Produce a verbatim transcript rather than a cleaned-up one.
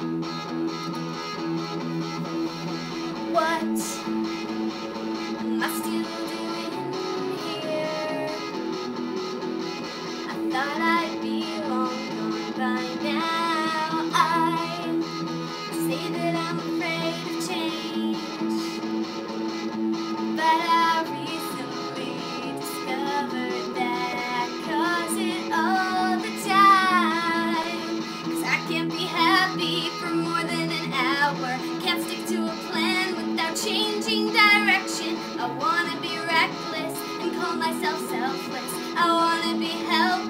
What am I still doing here? I thought I'd be long gone by now. I say that I'm afraid of change, but I recently discovered that I cause it all the time. 'Cause I can't be happy for more than an hour. Can't stick to a plan without changing direction. I wanna be reckless and call myself selfless. I wanna be helpless